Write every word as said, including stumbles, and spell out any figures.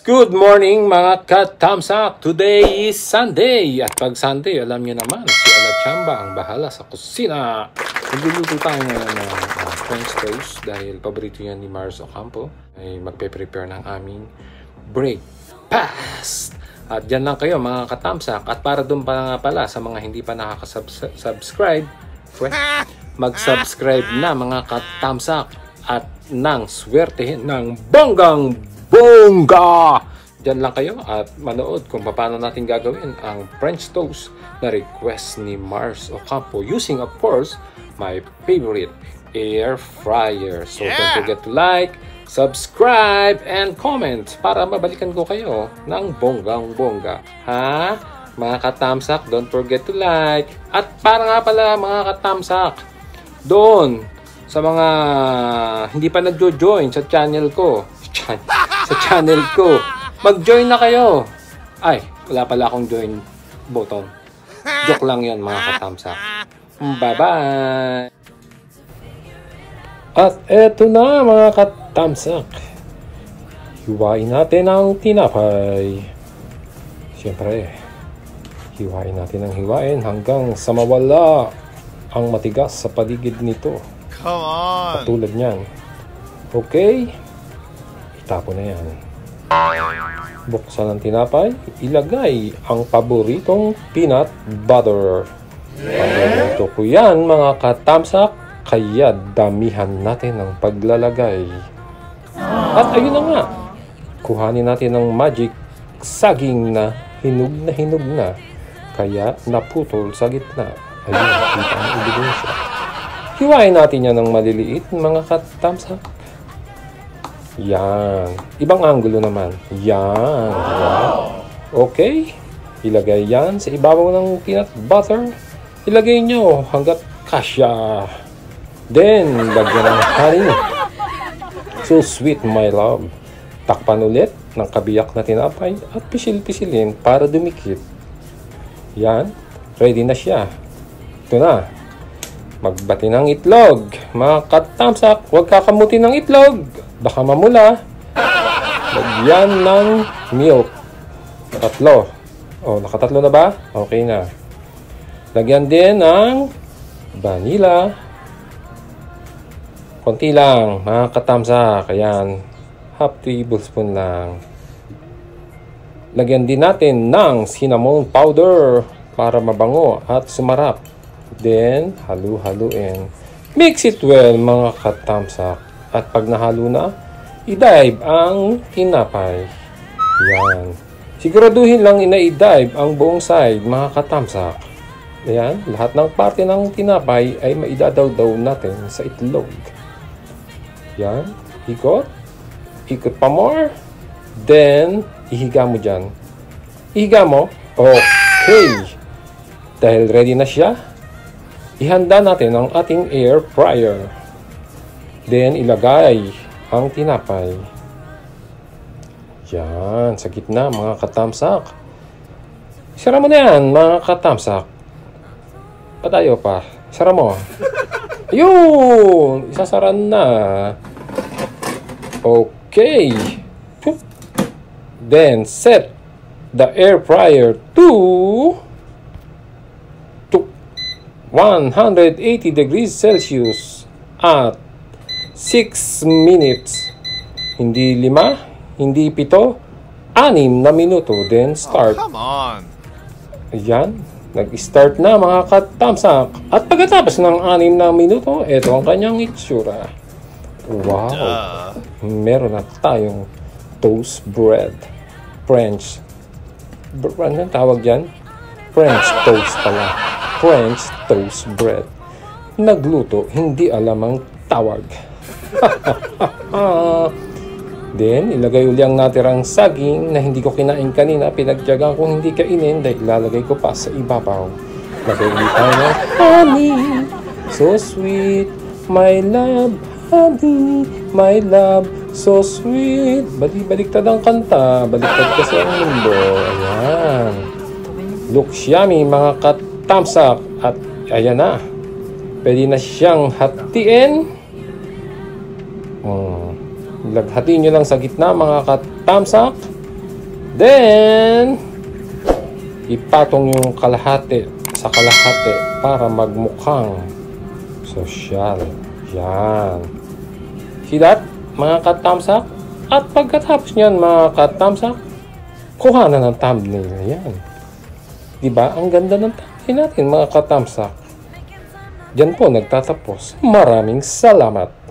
Good morning mga katamsak! Today is Sunday. At pag Sunday, alam niyo naman, si Ala Chamba ang bahala sa kusina. Magluluto tayo ngayon ng uh, French toast dahil paborito yan ni Mars Ocampo. Ay magpe-prepare ng aming breakfast. At dyan lang kayo mga katamsak. At para doon pa nga pala sa mga hindi pa nakaka-subscribe, mag-subscribe na mga katamsak at nang swertehin ng bonggang bongga! Diyan lang kayo at manood kung paano natin gagawin ang French toast na request ni Mars Ocampo using, of course, my favorite air fryer. So yeah! Don't forget to like, subscribe, and comment para mabalikan ko kayo ng bonggang bongga. Ha? Mga katamsak, don't forget to like. At para nga pala mga katamsak, doon sa mga hindi pa nagjo-join sa channel ko, sa channel ko, mag-join na kayo. Ay, wala pala akong join button. Joke lang yan mga katamsak. Bye-bye! At eto na mga katamsak. Hiwain natin ang tinapay. Siyempre, hiwain natin ang hiwain hanggang sa mawala ang matigas sa paligid nito. Come on! Katulad niyan. Okay? Itapo na yan. Buksan ang tinapay. Ilagay ang paboritong peanut butter. Pagluto ko yan mga katamsak. Kaya damihan natin ang paglalagay. At ayun na nga. Kuhanin natin ang magic saging na hinog na hinog na. Kaya naputol sa gitna. Ayun, kita ang ebidensya. Hiwain natin yan ng maliliit mga katamsak. Yan. Ibang anggulo naman. Yan. Wow. Okay. Ilagay yan sa ibabaw ng peanut butter. Ilagay nyo hanggat kasya. Then, lagyan ng honey. So sweet, my love. Takpan ulit ng kabiyak na tinapay at pisil-pisilin para dumikit. Yan. Ready na siya. Ito na. Magbati ng itlog. Mga katamsak, huwag kakamutin ng itlog. Baka mamula. Lagyan ng milk. Tatlo. O, nakatatlo na ba? Okay na. Lagyan din ng vanilla. Konti lang, mga katamsak. Ayan. Half tablespoon lang. Lagyan din natin ng cinnamon powder para mabango at sumarap. Then, halu-haluin. Mix it well, mga katamsak. At pag nahalo na, i-dive ang tinapay. Yan. Siguraduhin lang ina-dive ang buong side, mga katamsak. Ayan. Lahat ng parte ng tinapay ay maidadaw-daw natin sa itlog. Yan. Ikot. Ikot pa more. Then, ihiga mo dyan. Ihiga mo. Okay. Dahil ready na siya, ihanda natin ang ating air fryer. Then, ilagay ang tinapay. Yan, sa gitna, mga katamsak. Isara mo na yan, mga katamsak. Patayo pa. Isara mo. Ayun! Isasara na. Okay. Then, set the air fryer to one hundred eighty degrees Celsius at six minutes. Hindi lima, hindi pito, anim na minuto. Then start. Oh, come on. Ayan. Nag-start na mga katamsak. At pagkatapos ng anim na minuto, ito ang kanyang itsura. Wow. Duh. Meron na tayong toast bread. French. Ano tawag yan? French toast pala. French toast bread. Nagluto, hindi alam ang tawag. Then, ilagay uli ang natirang saging na hindi ko kinain kanina. Pinagtiyagaan kong hindi kainin dahil ilalagay ko pa sa ibabaw. Lagay ulit tayo ng honey. So sweet, my love. Honey, my love. So sweet. Balik-baliktad ang kanta. Baliktad kasi ang mundo. Ayan. Looks yummy mga katamsak. At ayan na. Pwede na siyang hatiin. Hmm. Laghatiin nyo lang sa gitna mga katamsak. Then, ipatong yung kalahati sa kalahati para magmukhang sosyal. Yan. See that, mga ka-thumbs up? At pagkatapos niyan, mga ka-thumbs up, kuha na ng thumbnail yan. Diba? Ang ganda ng thumbnail natin, mga ka-thumbs up. Diyan po nagtatapos. Maraming salamat.